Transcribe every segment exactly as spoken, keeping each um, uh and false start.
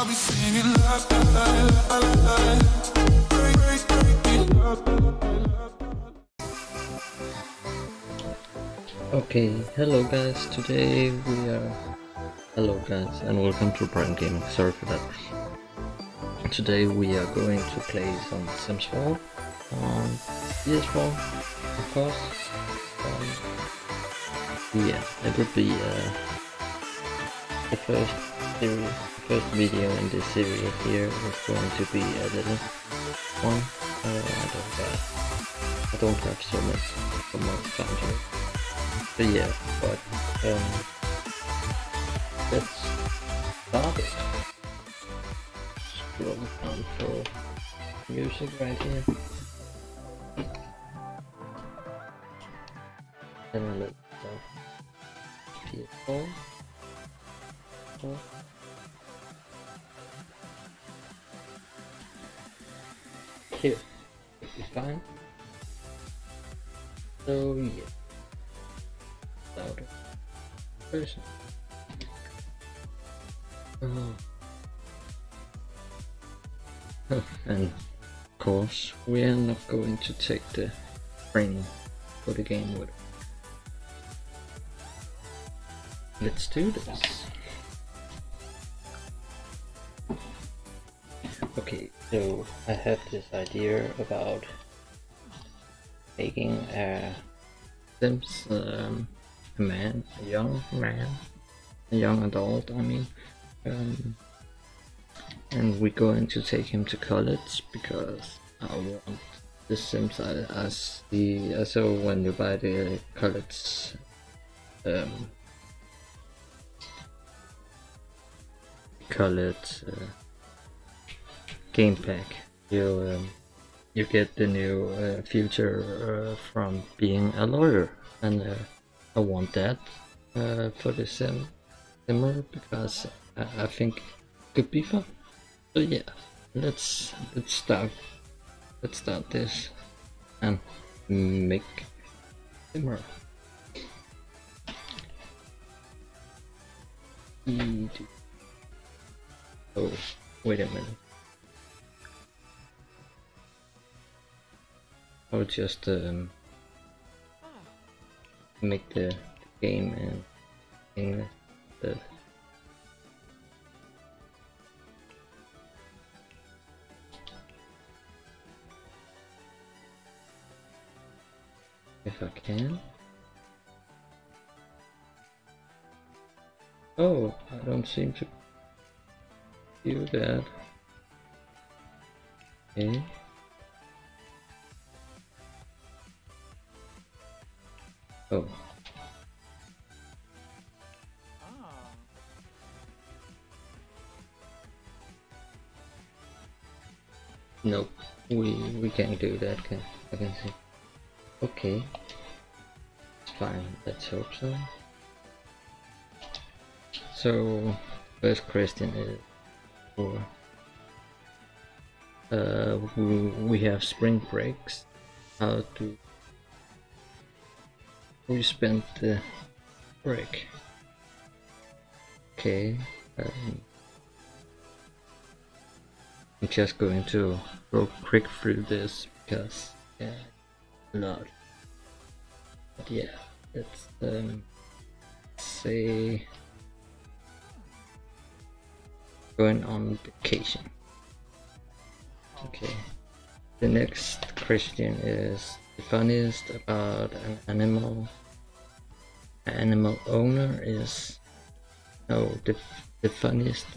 I'll be singing la la la la la la. Okay, hello guys, today we are... Hello guys, and welcome to Prime Gaming, sorry for that. Today we are going to play some Sims four on P S four, of course. Um, yeah, it would be uh, the first series, first video in this series here is going to be a little one. Uh, I don't have, I don't have so much, so much time to it. But yeah, but um, let's start it. Scroll down for music right here. And let's start P S four. four. Here, should be fine. So yeah. Louder person. Oh. And of course we are not going to take the training for the game with it. Let's do this. Okay, so I had this idea about making a Sims um, a man, a young man, a young adult, I mean, um, and we're going to take him to college because I want the Sims I, I see. I saw when you buy the college um, college uh, game pack, you um, you get the new uh, future uh, from being a lawyer, and uh, I want that uh, for the sim simmer because I, I think it could be fun. So yeah, let's let's start let's start this and make simmer. Oh, wait a minute. I'll just um, make the, the game in English. The if I can. Oh, I don't seem to do that. Okay. Oh. Nope, we we can't do that. Can I can see? Okay, it's fine. Let's hope so. So, first question is for uh we, we have spring breaks. How do we spend the break? Okay, um, I'm just going to go quick through this because yeah, a lot. But yeah, let's um, say going on vacation. Okay, the next question is the funniest about an animal an animal owner is no the, the funniest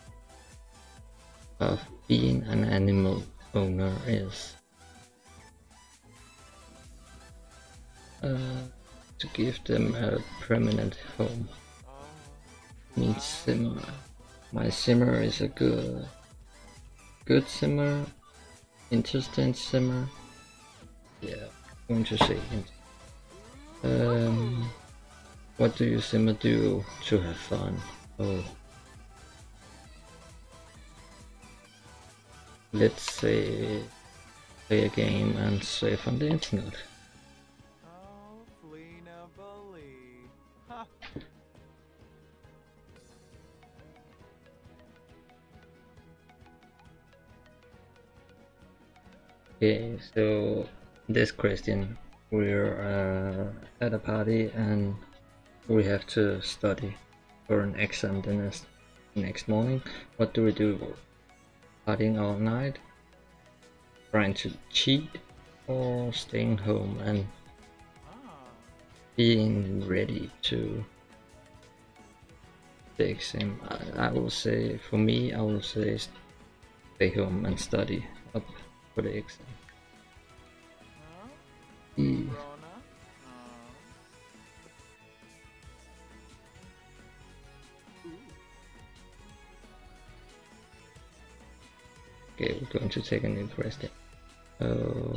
of being an animal owner is uh, to give them a permanent home. Means simmer. My simmer is a good good simmer, interesting simmer. Yeah, I'm going to say it. Um, what do you simmer do to have fun? Oh, let's say play a game and surf on the internet. Okay, so this question, we're uh, at a party and we have to study for an exam the next, next morning. What do we do? Partying all night? Trying to cheat? Or staying home and being ready to the exam? I, I will say, for me, I will say stay home and study up for the exam. Mm. Okay, we're going to take a new question. Oh.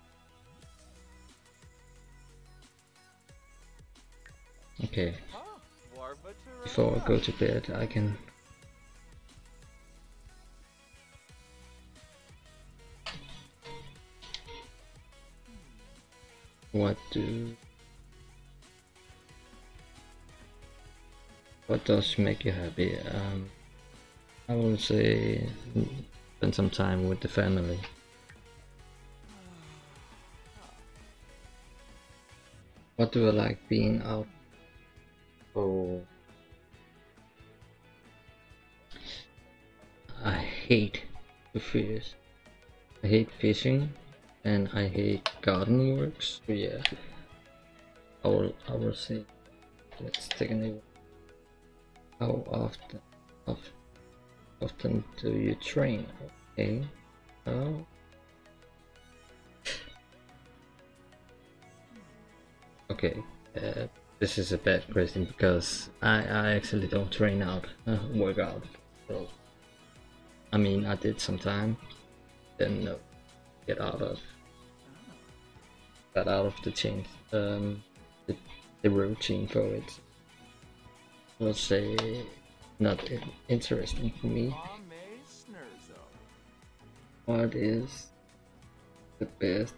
Okay. Before I go to bed, I can. What do? What does make you happy? Um, I will say spend some time with the family. What do I like being out? Oh, I hate to fish. I hate fishing, and I hate garden works. So yeah, I will. I will say. Let's take a new. How often? How often do you train? Okay. Oh. Okay. Uh, this is a bad question because I I actually don't train out, uh, work out. So I mean, I did some time, then no, get out of, got out of the chain, um, the, the routine for it. I will say not interesting for me. What is the best?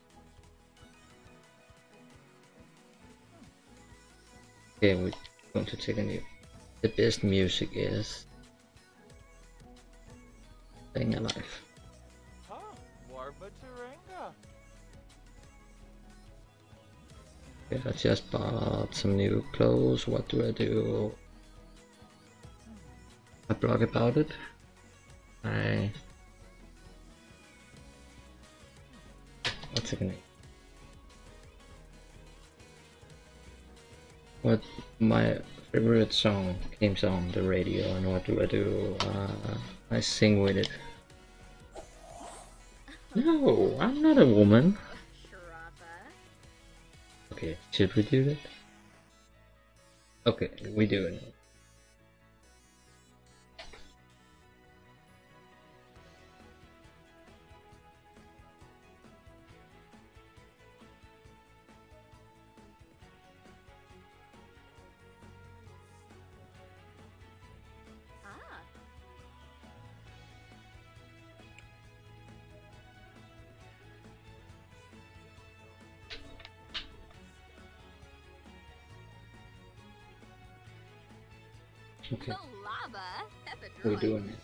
Okay, we're going to take a new. The best music is Staying Alive. Okay, I just bought some new clothes. What do I do? I blog about it. I. What's it name? What my favorite song came on the radio, and what do I do? Uh, I sing with it. No, I'm not a woman. Okay, should we do that? Okay, we do it. Okay, we're doing it.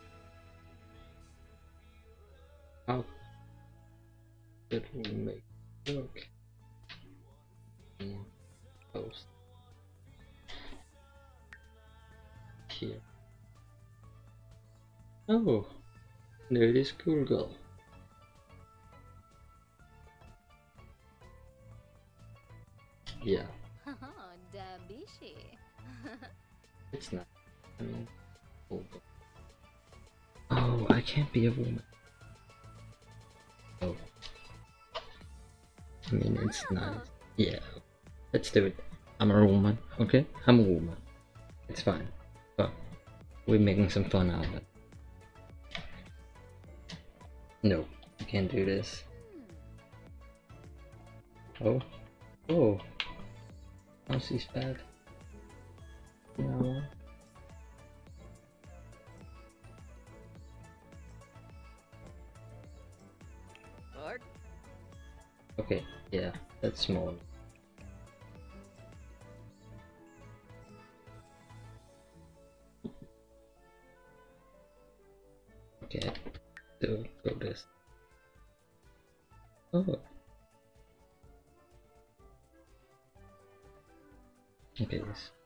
How did we make it work? Mm, post here. Oh, nerdy schoolgirl. Yeah, it's not. I mean, oh, oh, I can't be a woman. Oh, I mean, it's nice. Yeah, let's do it. I'm a woman, okay? I'm a woman. It's fine. But we're making some fun out of it. No, I can't do this. Oh, oh, oh, she's bad. No. Okay, yeah, that's small. Okay, do go this. Oh. Okay.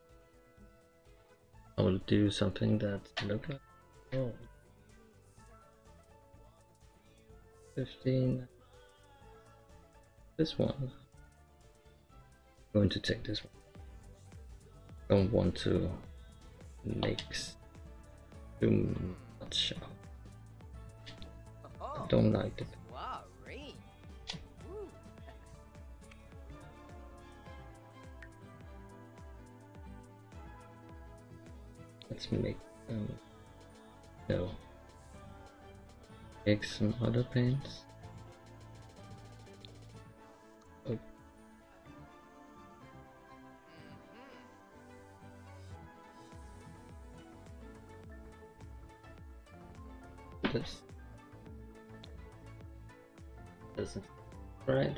I will do something that look like. Oh. fifteen. This one. I'm going to take this one. Don't want to mix too much. I don't like it. Let's make um no. Make some other paints. Oh. This doesn't right.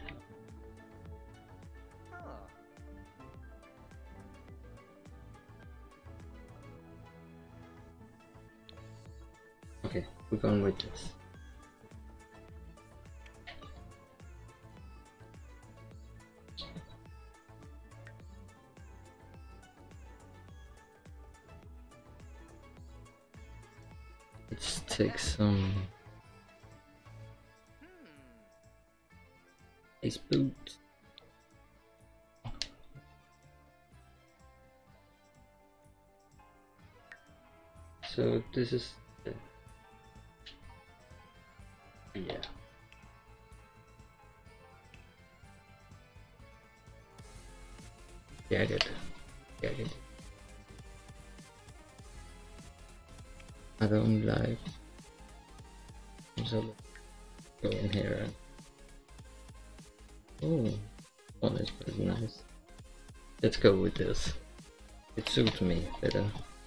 Okay, we're going with this. Let's take some ice boots. So this is the, yeah. Jagged. Jagged. I don't like, so go in here. Oh, one is pretty nice. Let's go with this. It suits me better.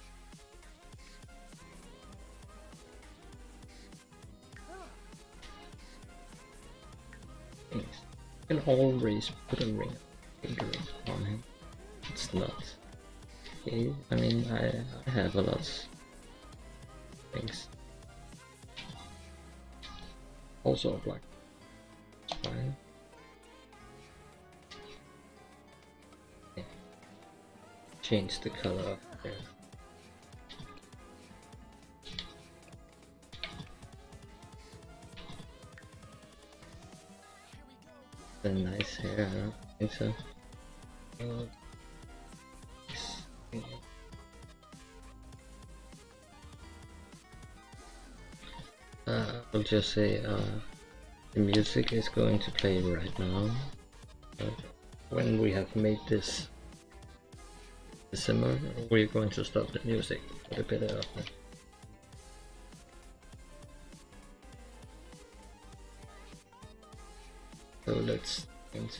Thanks. You can always put a ring finger on him. It's not. Okay, I mean, I, I have a lot of things. Also black. It's fine. Okay. Change the color of hair. The nice hair, I don't think so. Uh, Uh, I'll just say uh, the music is going to play right now. Uh, when we have made this simmer, we're going to stop the music for the better of it. So let's change.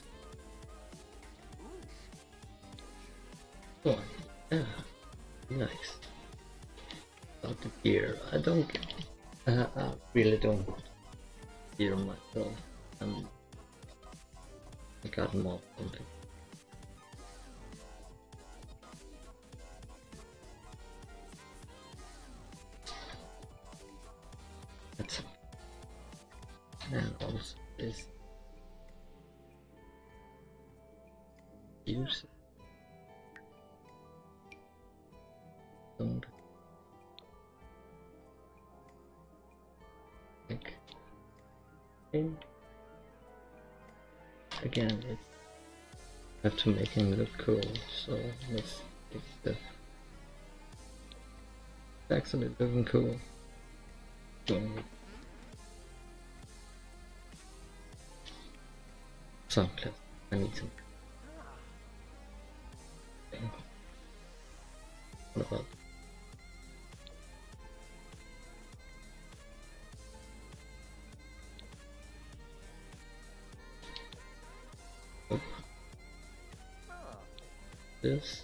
Oh, yeah, nice. About the gear, I don't. Uh, I really don't hear myself. Um, I got more something. That's and also this use don't like in again it have to make him look cool, so let's take the it's actually looking cool. Doing it. Sunglasses. I need some. Okay. What about oh. This?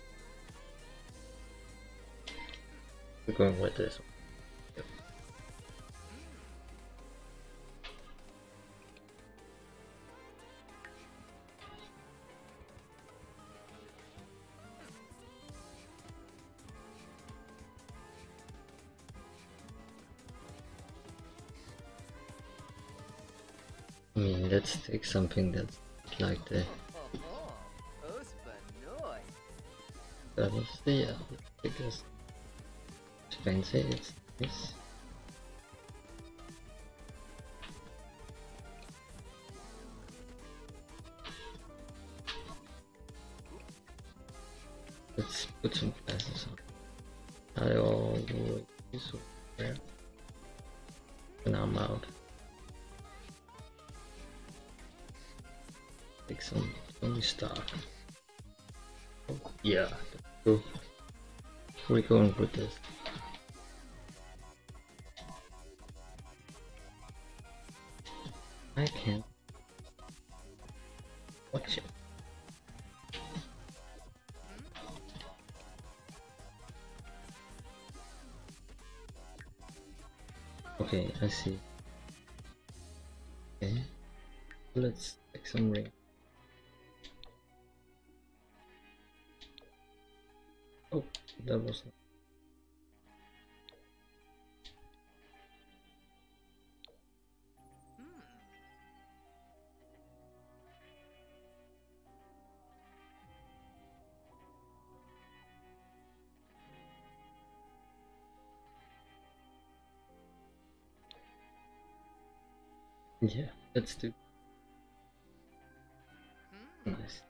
We're going with this one. Yep. mean, let's take something that's like the double C, yeah, because it's fancy, it's nice. Let's put some glasses on. I always wear when I'm out. Take some only stock. Oh, yeah, cool. We're going with this. I can't watch it. Okay, I see. Okay, let's take some ring. Oh, that was not. Yeah, let's do. Nice.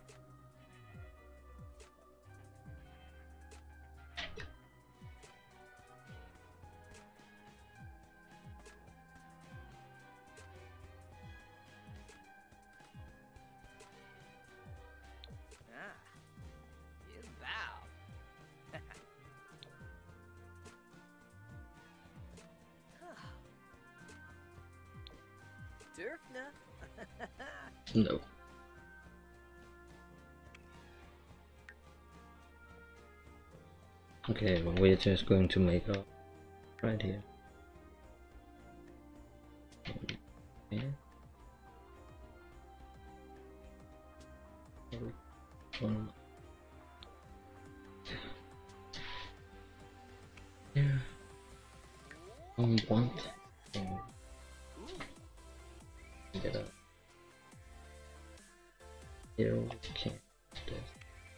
No. Okay, well, we're just going to make up right here. Okay. One. Yeah. Only one thing. Get up. Here we can do this.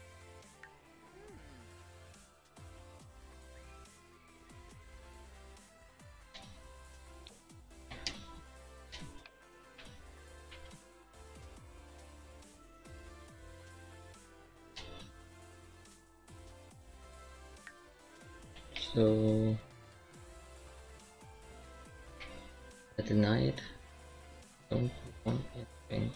So at the night, don't want anything.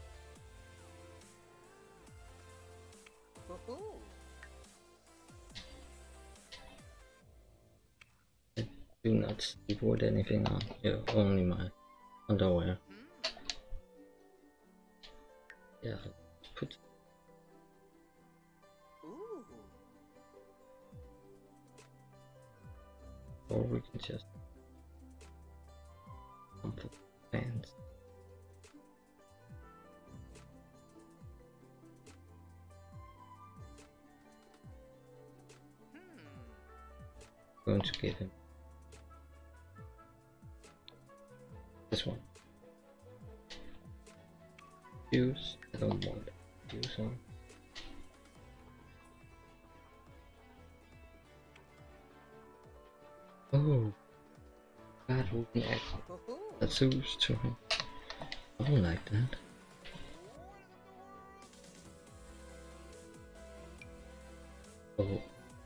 I do not sleep with anything on. Yeah, only my underwear. Yeah, put. Or we can just put pants. Going to give him this one. Shoes. I don't want shoes on. Oh, God, who neck? That's shoes to him. I don't like that. Oh.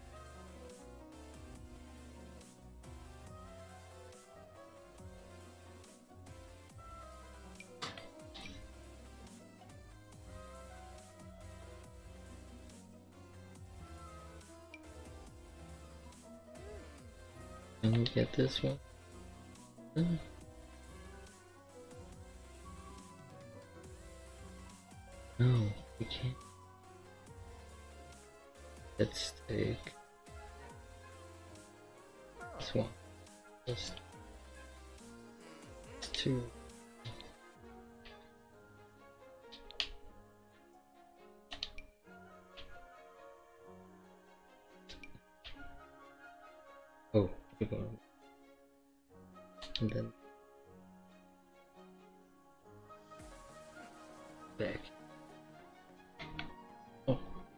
Can we get this one? Uh, No, we can't. Let's take this one. Just two. Oh, we're going. And then back. Oh.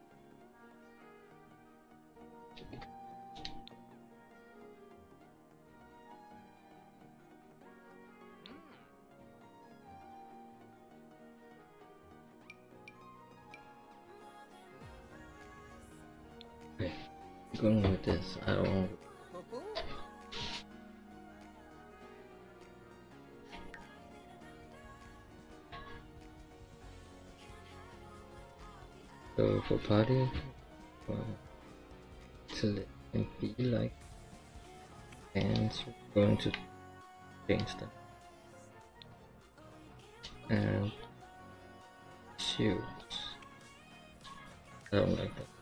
Okay, going with this. I don't. So for party, well, till it can be like, and we're going to change them. And shoes. I don't like that.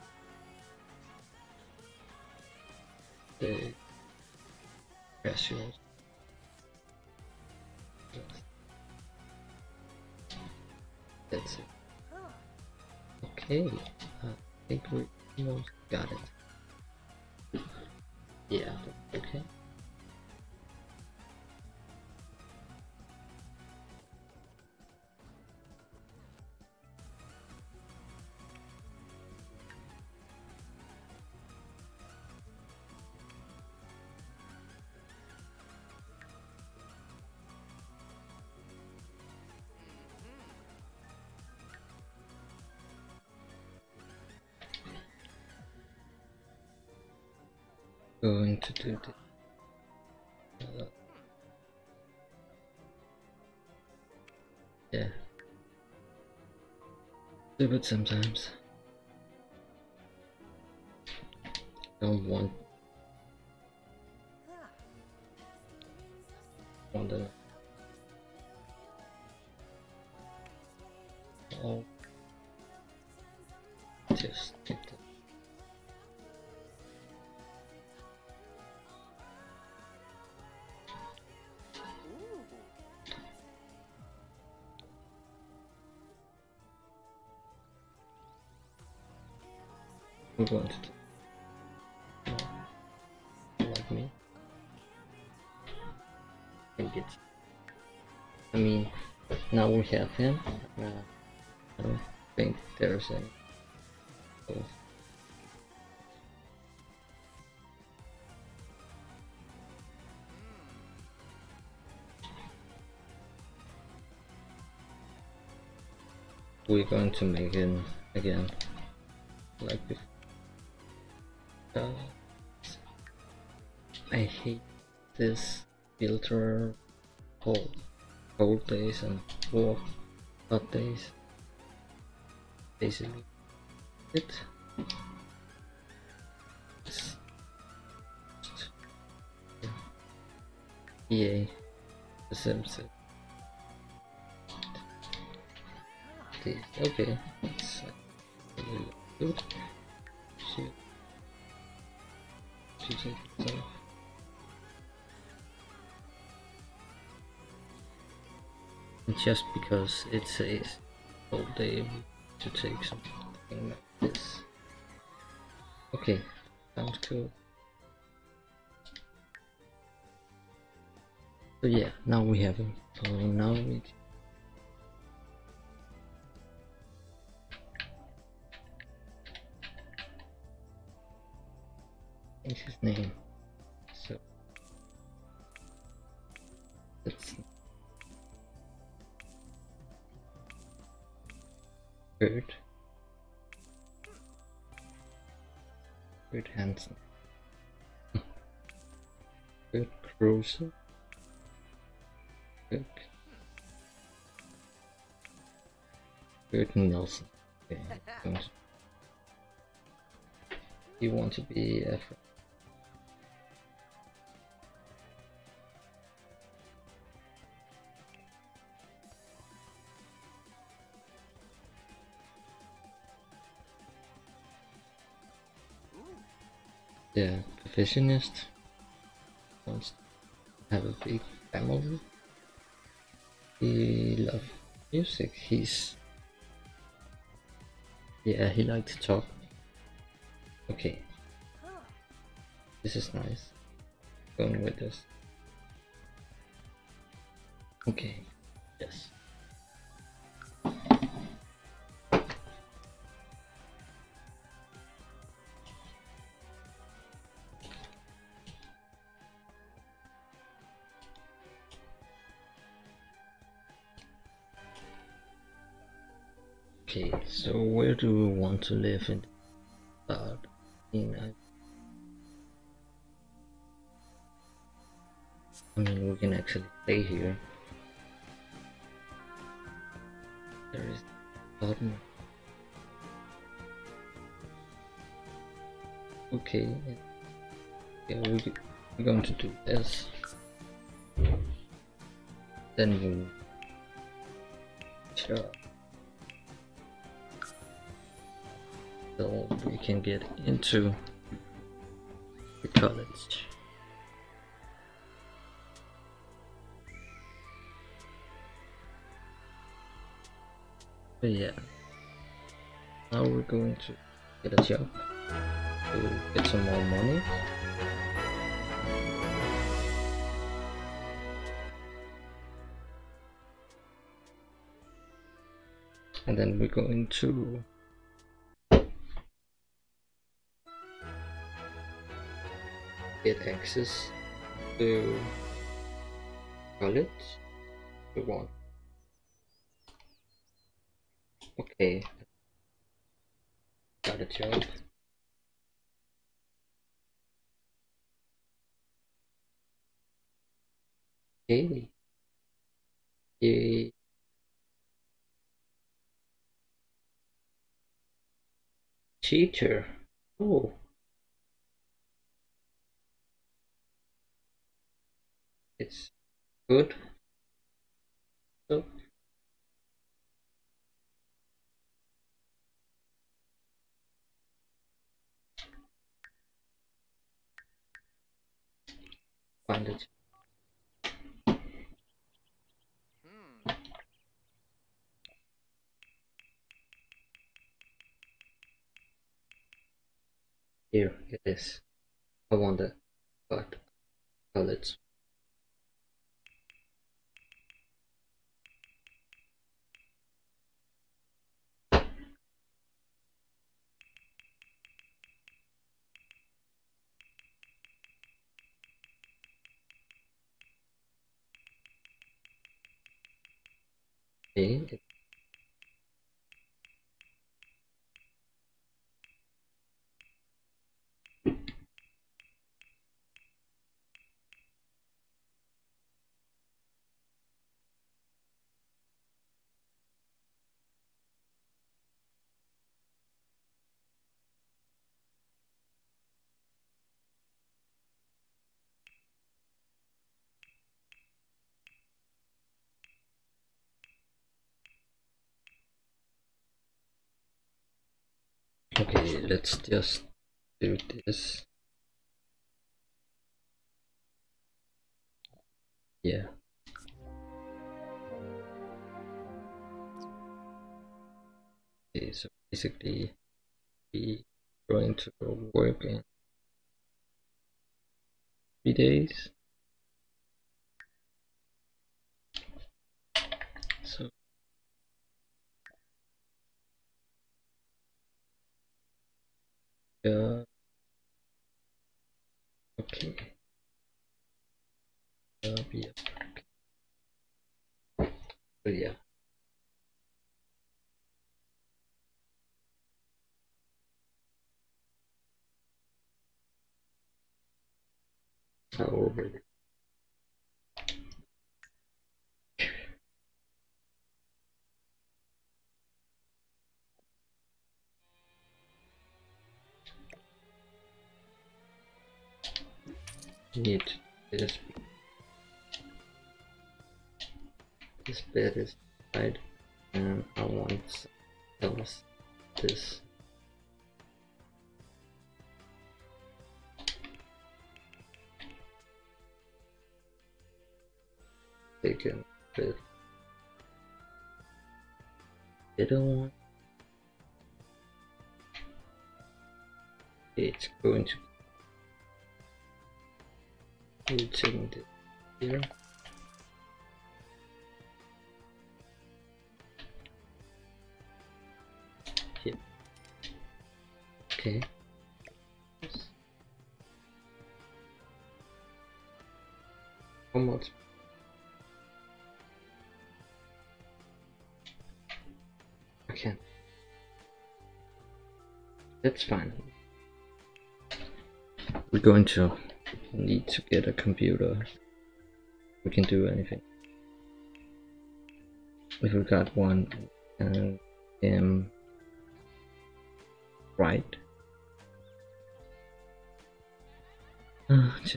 The casuals. That's it. Okay, I think we almost got it. Yeah, okay. Going to do the uh, yeah, do it sometimes. Don't want want to oh just take the we're going to do no, like me. I think it's I mean now we have him. Uh, I don't think there's any oh. We're going to make him again like before. Uh, I hate this filter cold cold days and warm hot days. Basically it. It's just, yeah. E A the Sims. Okay, that's uh, really good. She, she takes it off. And just because it says all day to take something like this. Okay, sounds cool. So yeah, now we have him. So now we change his name. So let's see. Kurt. Kurt Hansen. Kurt Cruiser. Kurt. Kurt Nielsen. Okay. You want to be a friend. The perfectionist wants to have a big family. He loves music. He's yeah, he likes to talk. Okay, this is nice. Going with this. Okay, yes. Okay, so where do we want to live in the start? In, I I mean, we can actually stay here. There is a button. Okay, yeah, we, we're going to do this. Then we sure. So we can get into the college. But yeah, now we're going to get a job to get some more money. And then we're going to get access to college. We want. Okay, got a job. Okay. Yay. Teacher. Oh. It's good. So find it. Here it is. I want that, but college. Okay. Okay, let's just do this. Yeah. Okay, so basically we going to work in three days. So yeah. Okay. Uh, yeah. So yeah. Over need this this bed is right, and I want else this. Taken bed. They don't want. It's going to be checking this here. Here. Okay. How much? I can't That's fine. We're going to need to get a computer. We can do anything. If we got one, and um, right. Uh, just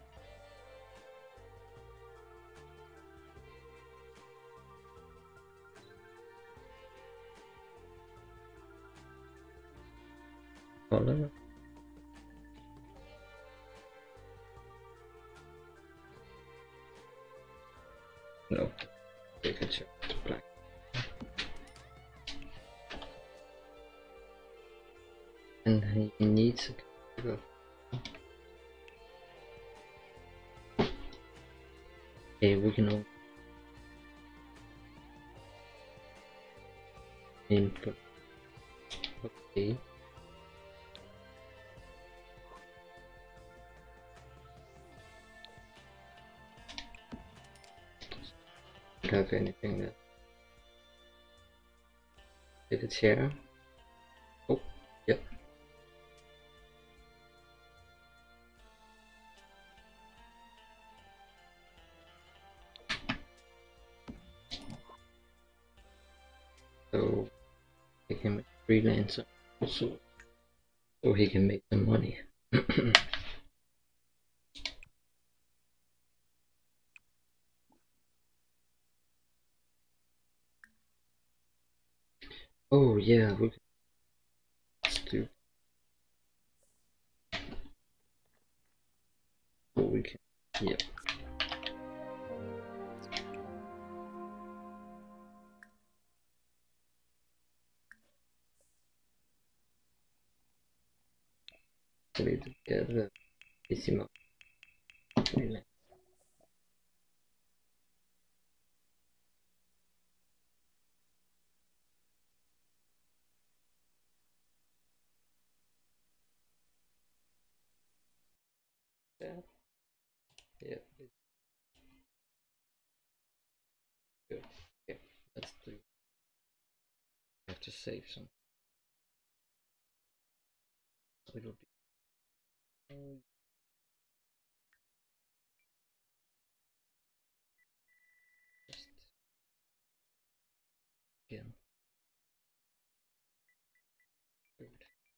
color. No, take a check. Black. And he needs a computer. Okay, we can open input. Okay. Don't have anything that did it here. Oh, yep. So he can make freelancer also, so he can make some money. Oh yeah, we can do. Oh, we can. Yep. So we get the decimal freelance. Yeah. Yeah. Good. Okay. Let's do. I have to save some. It'll be. Just again. Good.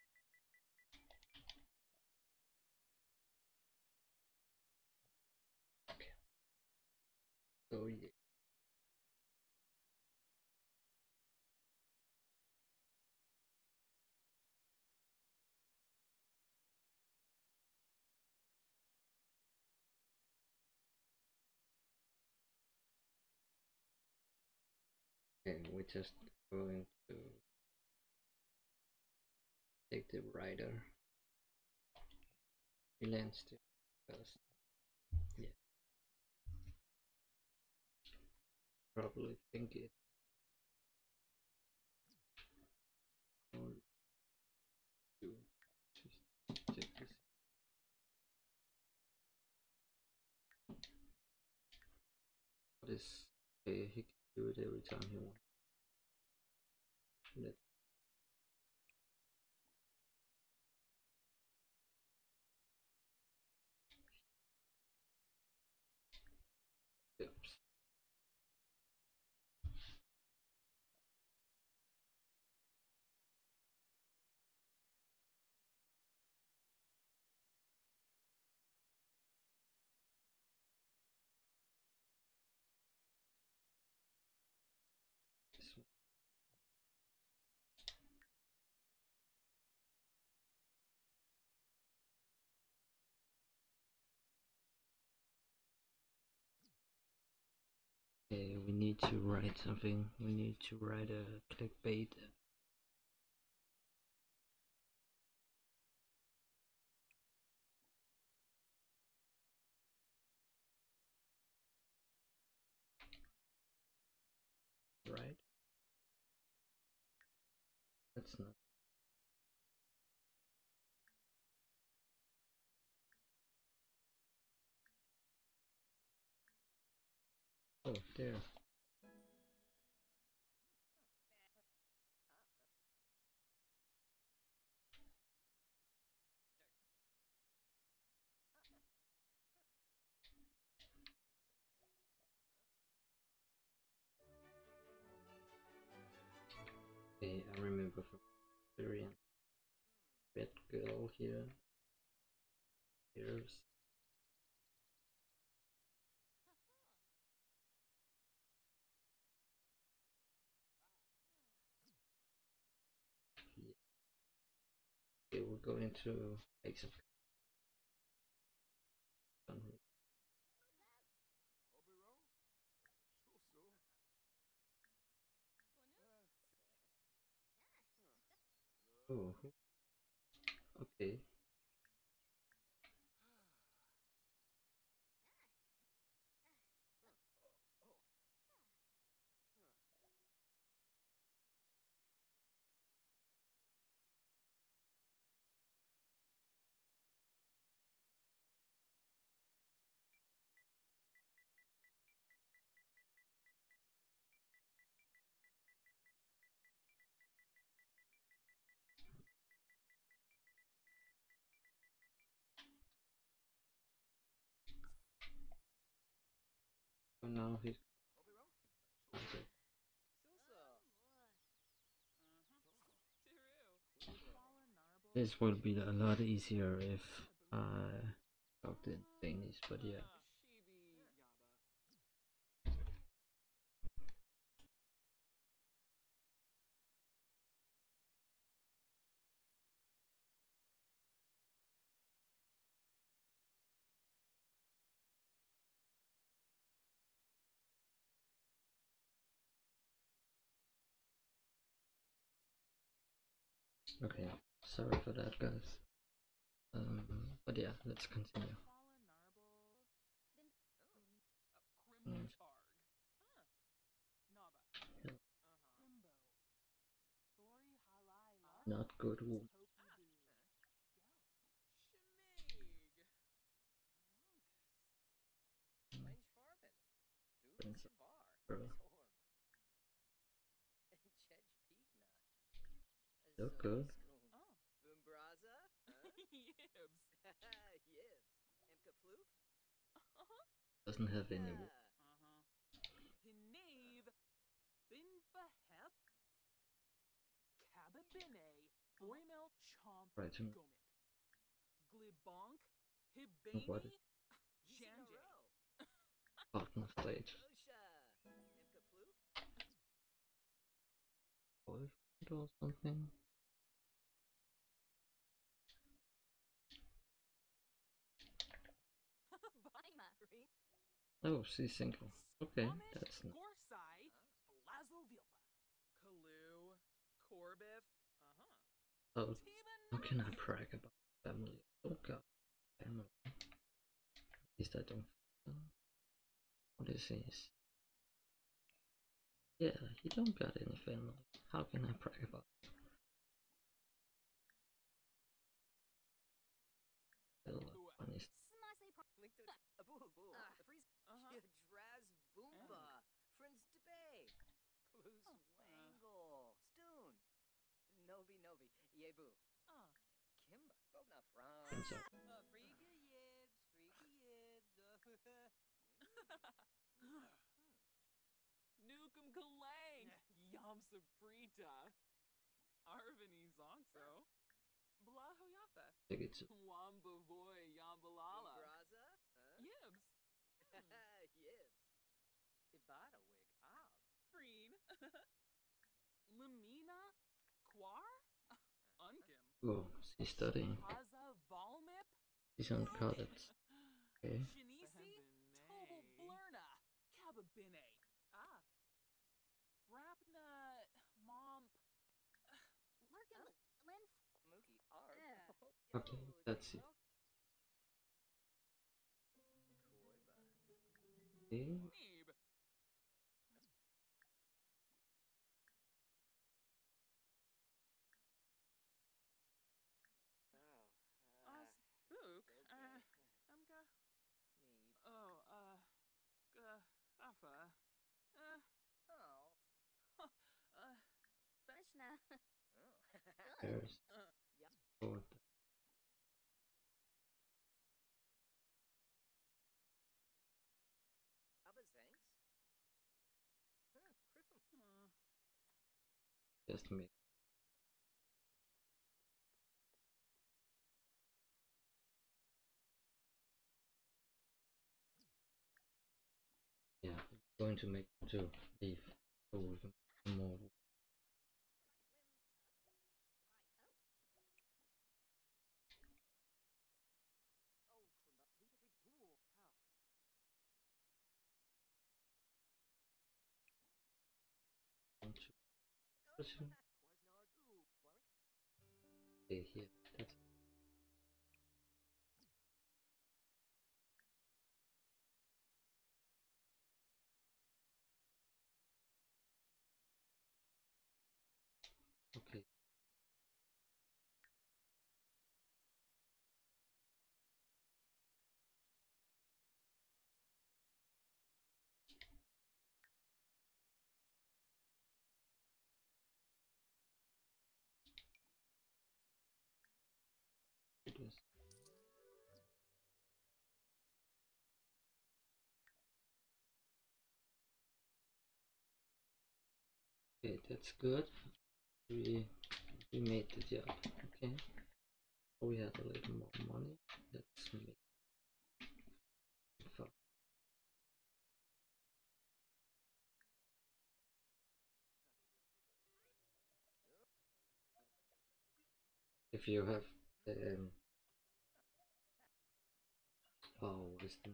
Okay. So yeah. And we're just going to take the writer freelance to first. Yeah. Probably think it. Or do just check this. What is okay, he can do it every time he wants. Let steps. This one. Okay, we need to write something. We need to write a clickbait. Right? That's not. Oh, there. Okay, I remember from experience. Red girl here. Here's yeah. Okay, we're going to make some fun. Oh, okay. So now he's okay. This will be a lot easier if I talked in Danish, but yeah. Okay, sorry for that, guys. Um, but yeah, let's continue. Mm, yeah, not good woman. Prince of girl. Look good. Doesn't have any wood. Right to know what is bottom stage. Boyfriend or something. Oh, she's single. Okay, that's n- oh. How can I brag about family? Oh god, family. At least I don't. What is this? Yeah, you don't got any family. How can I brag about it? Funny stuff. Friends are take it to oh, she's studying. She's on college. Okay. Okay, that's it. Okay. There's oh, Just make yeah, I'm going to make two leaf so we can put more. One, two, person. Okay, here. That's okay. It is. Okay, that's good. We we made the job. Okay. We had a little more money. Let's make fun. If you have um oh what is the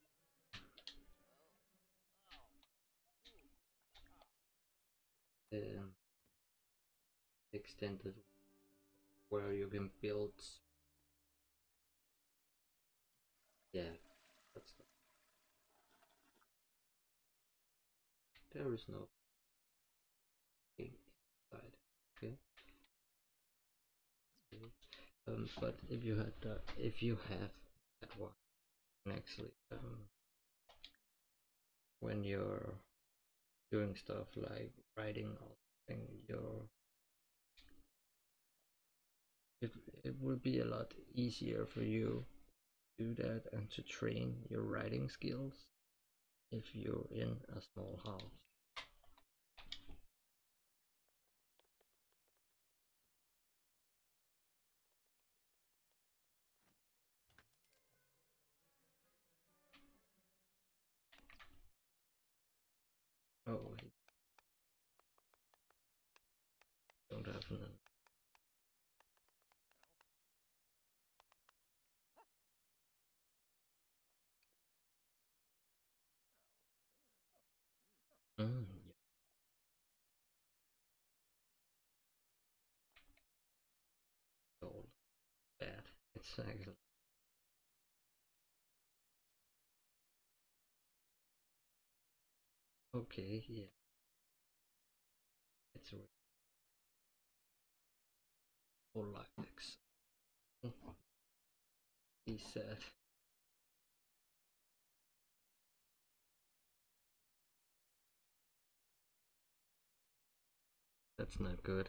um extended where you can build, yeah, that's the, there is no thing inside. Okay. Okay. Um but if you had that, if you have that one, actually um when you're doing stuff like writing or something, you're it, it would be a lot easier for you to do that and to train your writing skills if you're in a small house. Oh, I don't have none. Mm, yeah. Old. Bad. It's actually okay, yeah. It's a whole like this. He said. That's not good.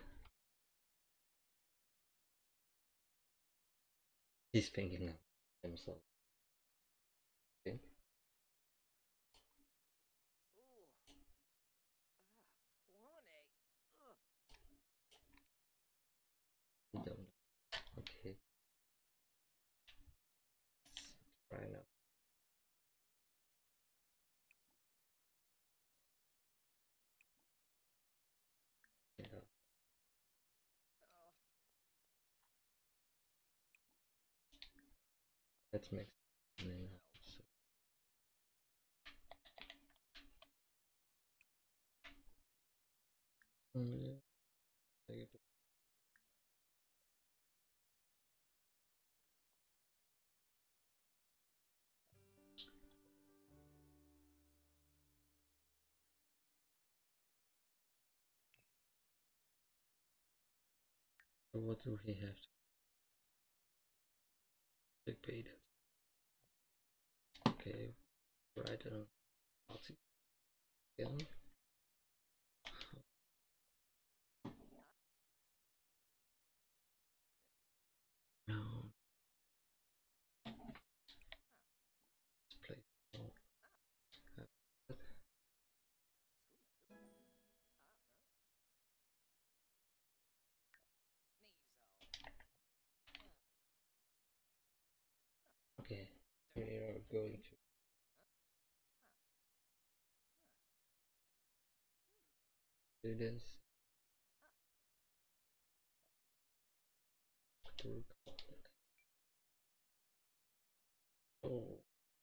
He's thinking now himself. Okay. You don't know. Okay. Right now. Yeah. Let's mix it in now. So mm, yeah. So what do we have to debate it? Okay, right on. Again. Um, let's play. Oh, we are going to do this to record it. Oh,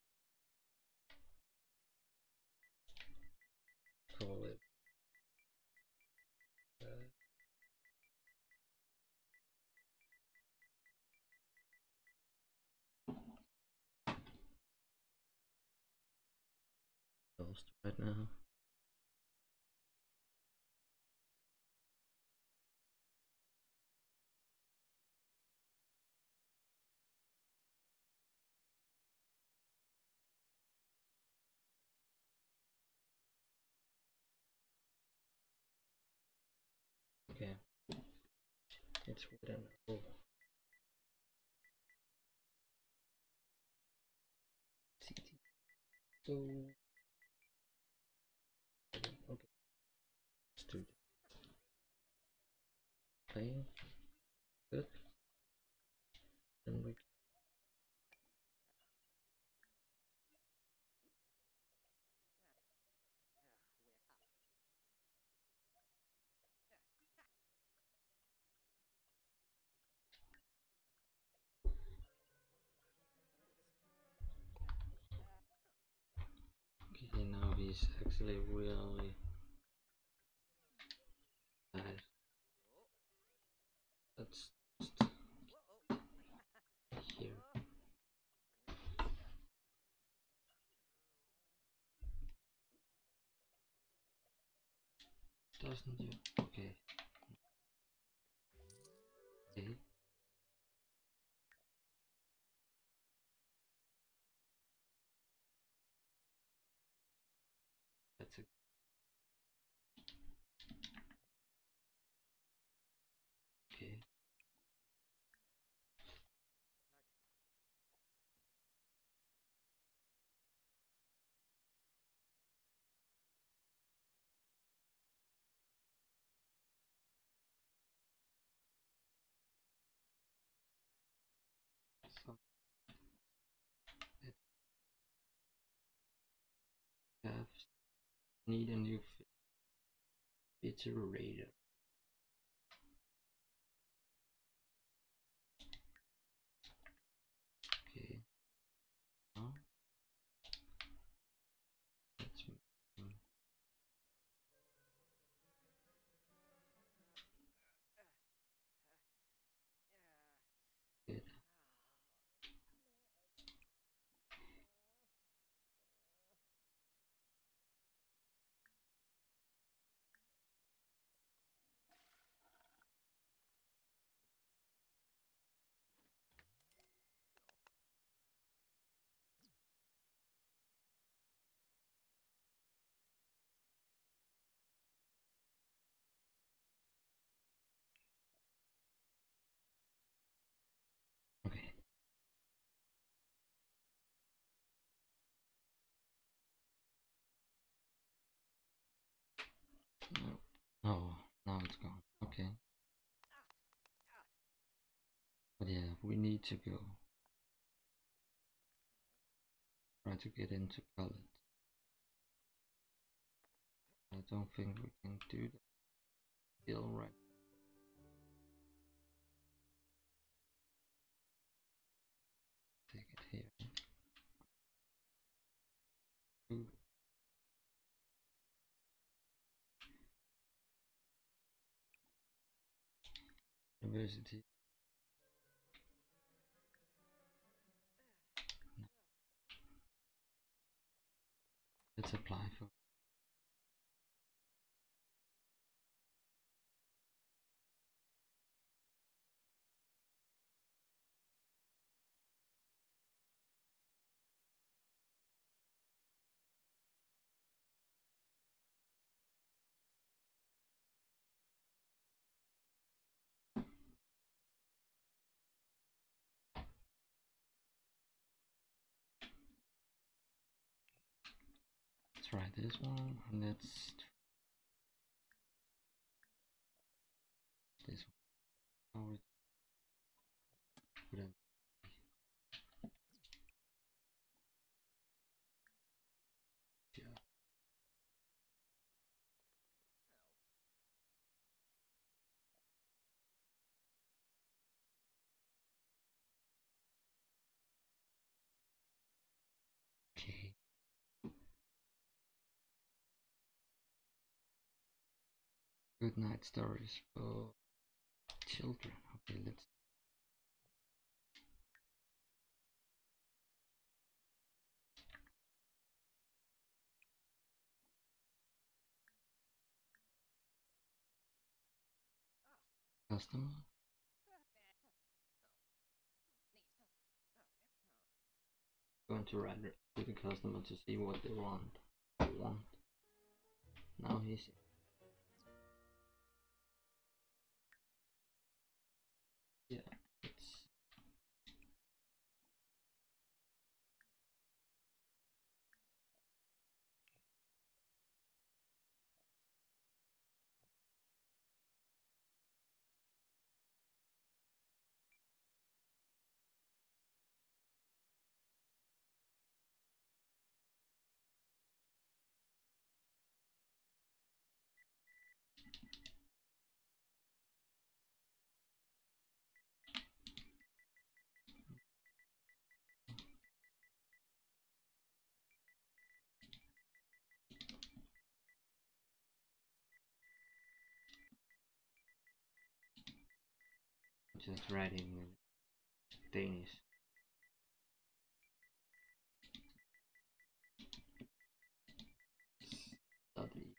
call it uh, post right now. Okay, it's written. Oh, C T. So okay, let's do this. Play good. Then we okay. Now he's actually really bad. Let's just here. Doesn't do. Okay. Okay. That's it. Okay. So it have need a new feature radar. Okay. Now let's um, get okay. No. Oh, now it's gone. Okay. But yeah, we need to go try to get into college. I don't think we can do that still right. Take it here. Ooh. University. No. Let's apply for. Try this one, and let's this one. Oh, it would have Good night stories for children. Okay, let's. Customer. Going to write to the customer to see what they want. They want. Now he's. Yeah, it's. Just writing in Danish. Study.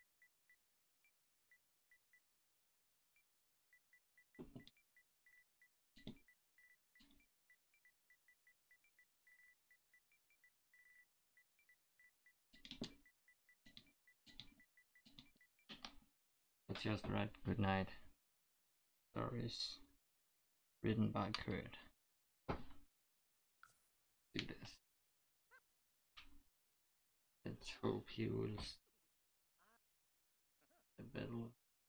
Let's just write good night stories written by Kurt. Do this. Let's hope he will the battle.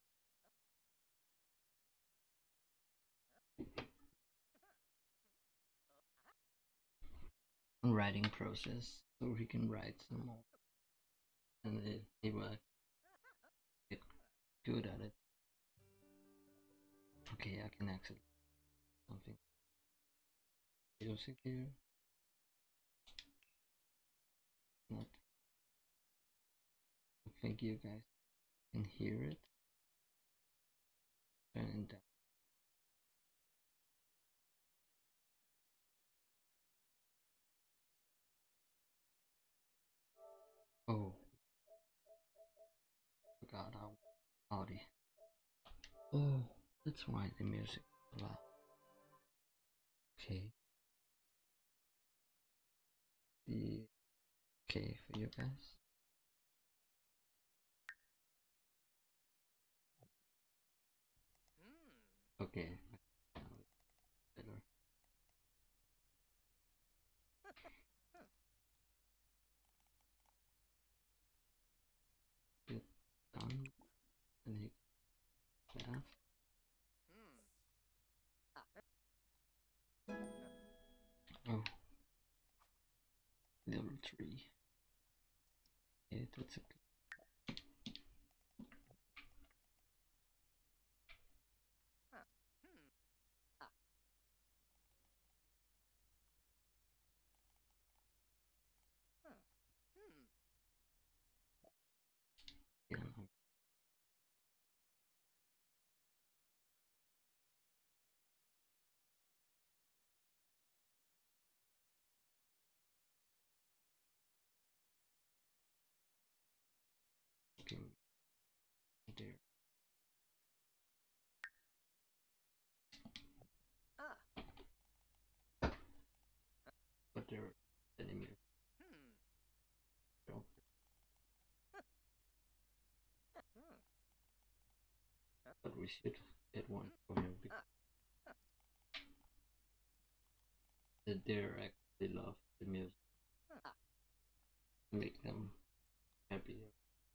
Writing process, so he can write some more, and it, he will get good at it. Okay, I can actually something music here. Not. I think you guys can hear it. Turn it down. Oh, forgot how Audi. Oh, that's why the music is loud. Okay. The okay for you guys. Okay, now it's better. Get done and hit that. Oh, level three. Okay, that's okay. Yeah, okay, there. But there are enemies. But we should get one for him because the deer actually love the music. Make them happy.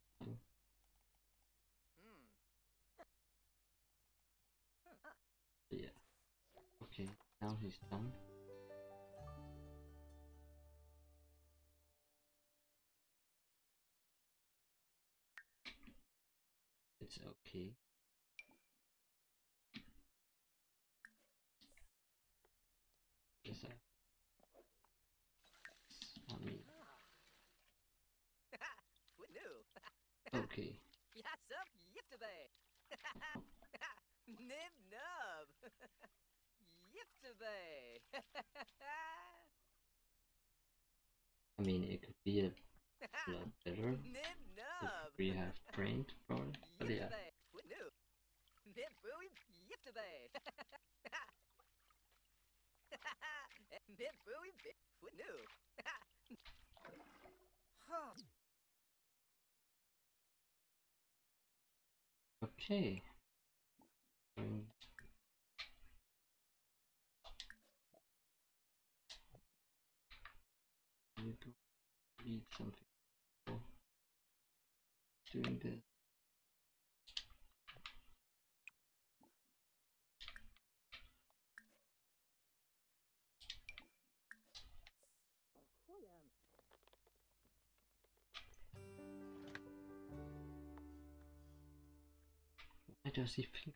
Yeah. Okay, now he's done. It's okay. Yes, I. I mean. Okay. Nib nub. Yiptabay. I mean, it could be a lot better Nib if nub. we have trained for it, but yeah. Yiptabay. Winu. Nib booey. Yiptabay. Nib booey. Winu. Huh. Okay. Um, you go read something before doing this. Why does he think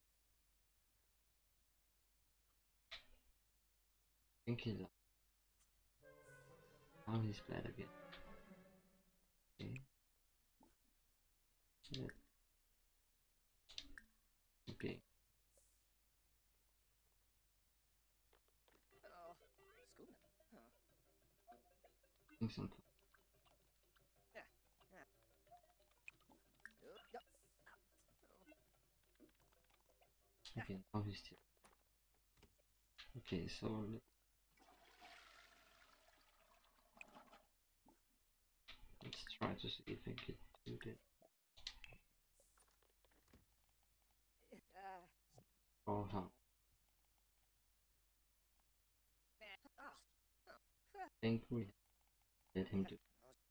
think he's up? Now he's bad again. Okay. Yeah. Okay. Oh, school. Huh. Think something. Yeah. Yeah. Oh, no. Oh. Okay, now he's still. Okay, so let- let's try to see if I can do this. Uh, Oh, how? oh. I think we let him do.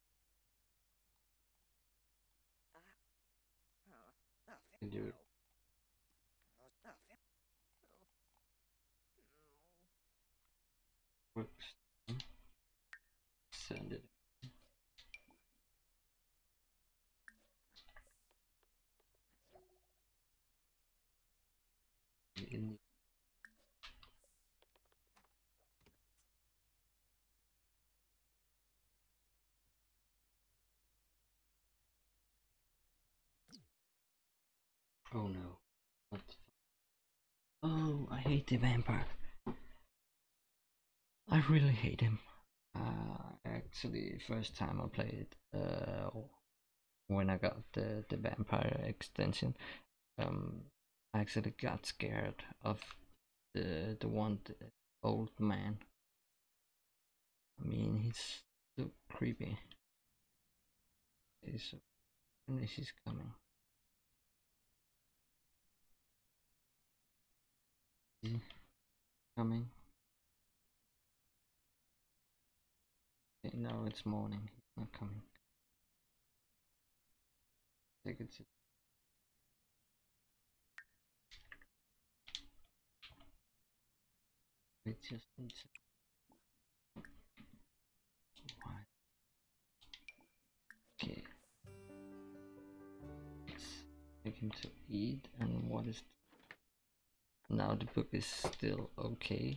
Ah. Oh. Oh. Can do it. Oh. Oh. Oh. Oh. Works. Send it. In. Oh no. What the fuck? Oh, I hate the vampire. I really hate him. Uh, actually, first time I played, uh, when I got the, the vampire extension, um, I actually got scared of the the one the old man. I mean, he's so creepy. He's so, and she's coming. He's coming. Okay, now it's morning. He's not coming. Take it. We just need to. Why? Okay. Let's take him to eat. And what is? Now the book is still okay.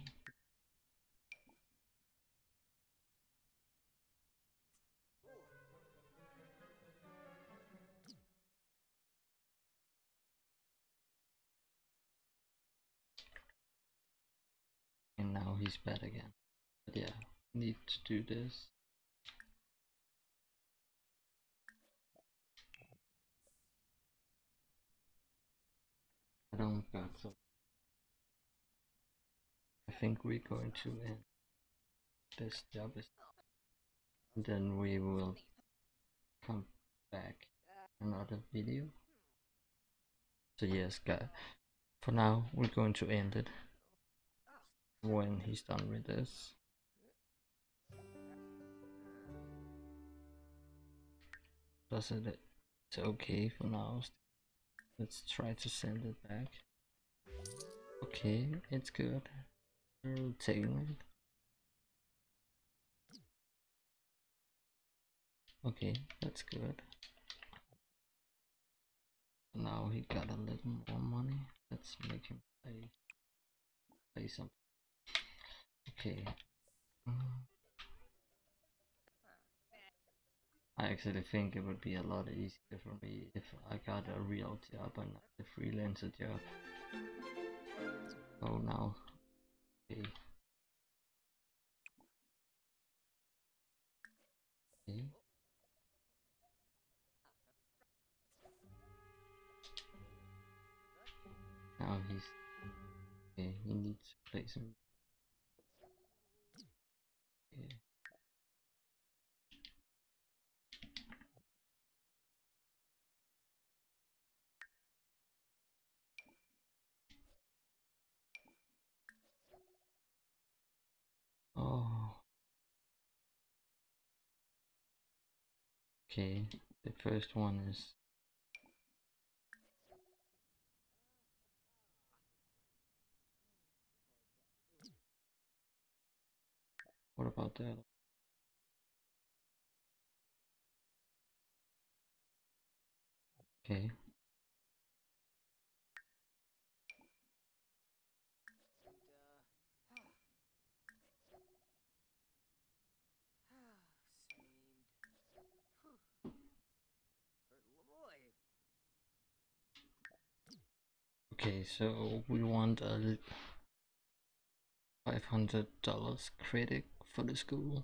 And now he's bad again. But yeah, need to do this. I don't got so. I think we're going to end this job is, and then we will come back another video. So yes, guys, for now we're going to end it when he's done with this. Does it? It's okay for now. Let's try to send it back. Okay, it's good. We're taking it. Okay, that's good. Now he got a little more money. Let's make him play play something. Okay. Mm. I actually think it would be a lot easier for me if I got a real job and not a freelancer job. Oh no. Okay. Okay. Now he's okay, he needs to play some. Okay. Oh, okay. The first one is. What about that? Okay. Okay, so we want a five hundred dollars credit for the school.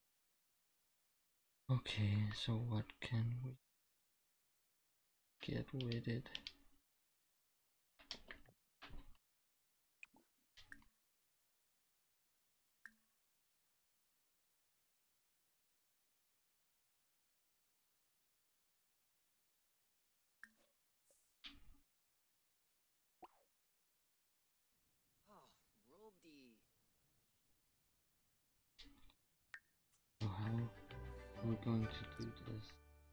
Okay, so what can we get with it? So how are we going to do this?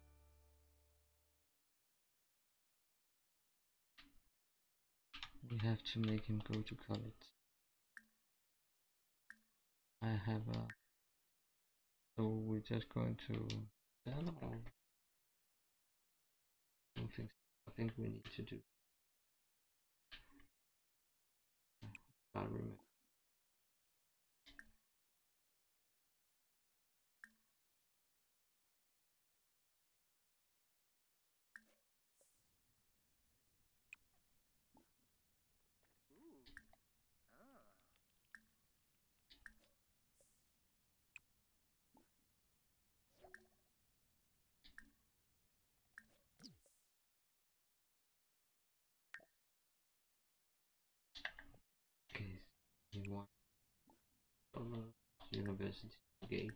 We have to make him go to college. I have a. So we're just going to sell or something. I think we need to do. I remember. Okay, you want uh, university gate.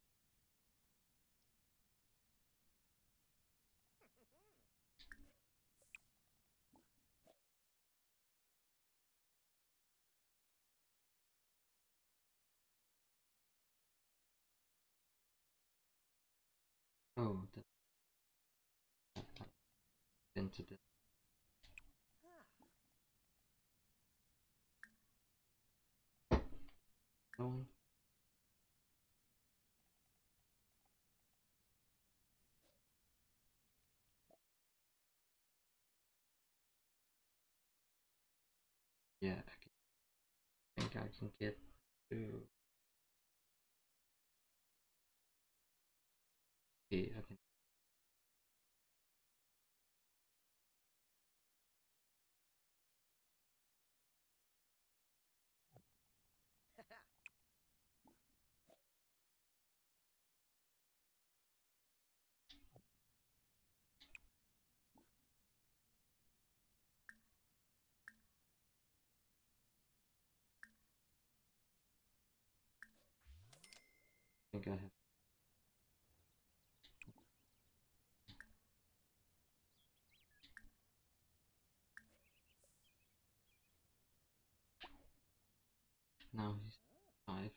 Oh, that's into the. Oh, yeah, I can, think I can get to. Okay, I can. Think I have. Now he's five.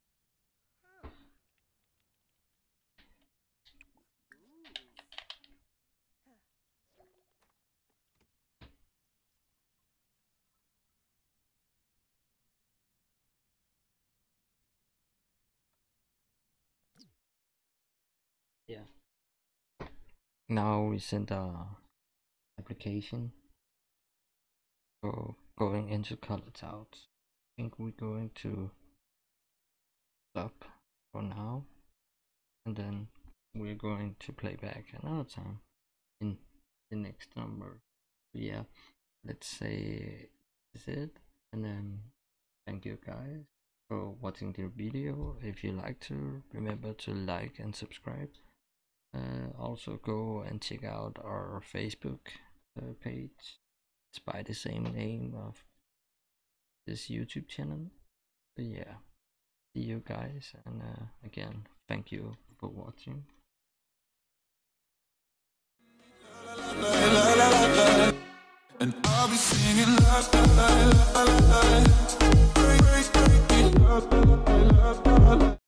Yeah. Now we send a application for going into college out. I think we're going to stop for now and then we're going to play back another time in the next number. Yeah, let's say this is it, and then thank you guys for watching the video. If you like to, remember to like and subscribe. Uh, also go and check out our Facebook uh, page. It's by the same name of this YouTube channel. So yeah, see you guys, and uh, again, thank you for watching. And I'll be singing la la la la la la.